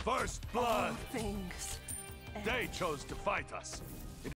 First blood! All things. They chose to fight us.